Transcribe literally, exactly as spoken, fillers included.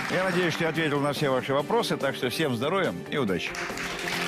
Я надеюсь, что я ответил на все ваши вопросы, так что всем здоровья и удачи.